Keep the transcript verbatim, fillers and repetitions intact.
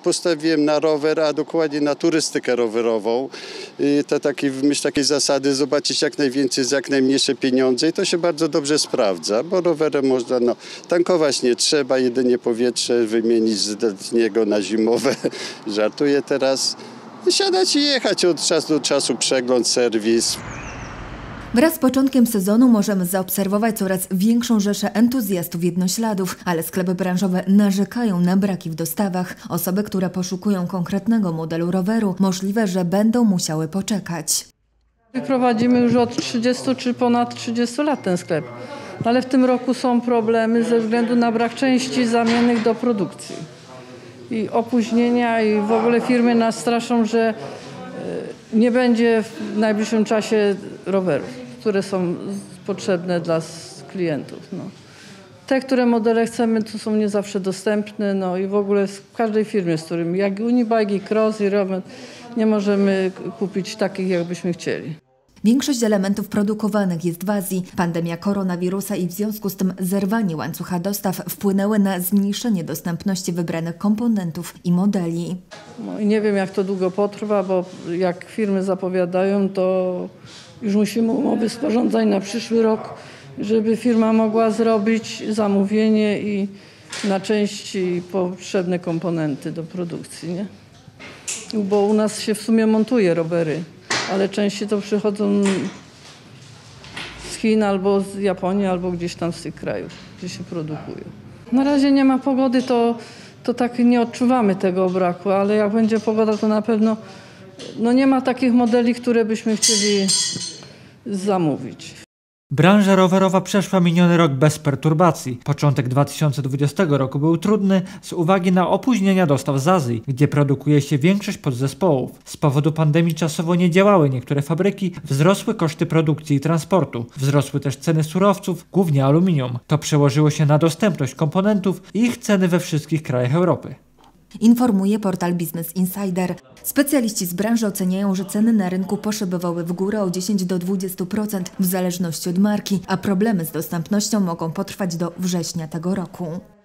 postawiłem na rower, a dokładnie na turystykę rowerową. To taki, w myśl takiej zasady zobaczyć jak najwięcej za jak najmniejsze pieniądze i to się bardzo dobrze sprawdza, bo rowerem można, no, tankować nie trzeba, jedynie powietrze wymienić z letniego na zimowe. Żartuję teraz. Siadać i jechać od czasu do czasu, przegląd, serwis. Wraz z początkiem sezonu możemy zaobserwować coraz większą rzeszę entuzjastów jednośladów, ale sklepy branżowe narzekają na braki w dostawach. Osoby, które poszukują konkretnego modelu roweru, możliwe, że będą musiały poczekać. Prowadzimy już od trzydziestu czy ponad trzydziestu lat ten sklep, ale w tym roku są problemy ze względu na brak części zamiennych do produkcji. I opóźnienia i w ogóle firmy nas straszą, że nie będzie w najbliższym czasie rowerów, które są potrzebne dla klientów. No. Te, które modele chcemy, to są nie zawsze dostępne, no i w ogóle w każdej firmie, z którym jak Unibike, i Cross, i Roman, nie możemy kupić takich, jakbyśmy chcieli. Większość elementów produkowanych jest w Azji. Pandemia koronawirusa i w związku z tym zerwanie łańcucha dostaw wpłynęły na zmniejszenie dostępności wybranych komponentów i modeli. No i nie wiem, jak to długo potrwa, bo jak firmy zapowiadają, to już musimy umowy sporządzać na przyszły rok, żeby firma mogła zrobić zamówienie i na części potrzebne komponenty do produkcji, nie? Bo u nas się w sumie montuje rowery, ale częściej to przychodzą z Chin albo z Japonii, albo gdzieś tam z tych krajów, gdzie się produkują. Na razie nie ma pogody, to, to tak nie odczuwamy tego braku, ale jak będzie pogoda, to na pewno no nie ma takich modeli, które byśmy chcieli zamówić. Branża rowerowa przeszła miniony rok bez perturbacji. Początek dwa tysiące dwudziestego roku był trudny z uwagi na opóźnienia dostaw z Azji, gdzie produkuje się większość podzespołów. Z powodu pandemii czasowo nie działały niektóre fabryki, wzrosły koszty produkcji i transportu. Wzrosły też ceny surowców, głównie aluminium. To przełożyło się na dostępność komponentów i ich ceny we wszystkich krajach Europy. Informuje portal Business Insider. Specjaliści z branży oceniają, że ceny na rynku poszybowały w górę o dziesięć do dwudziestu procent w zależności od marki, a problemy z dostępnością mogą potrwać do września tego roku.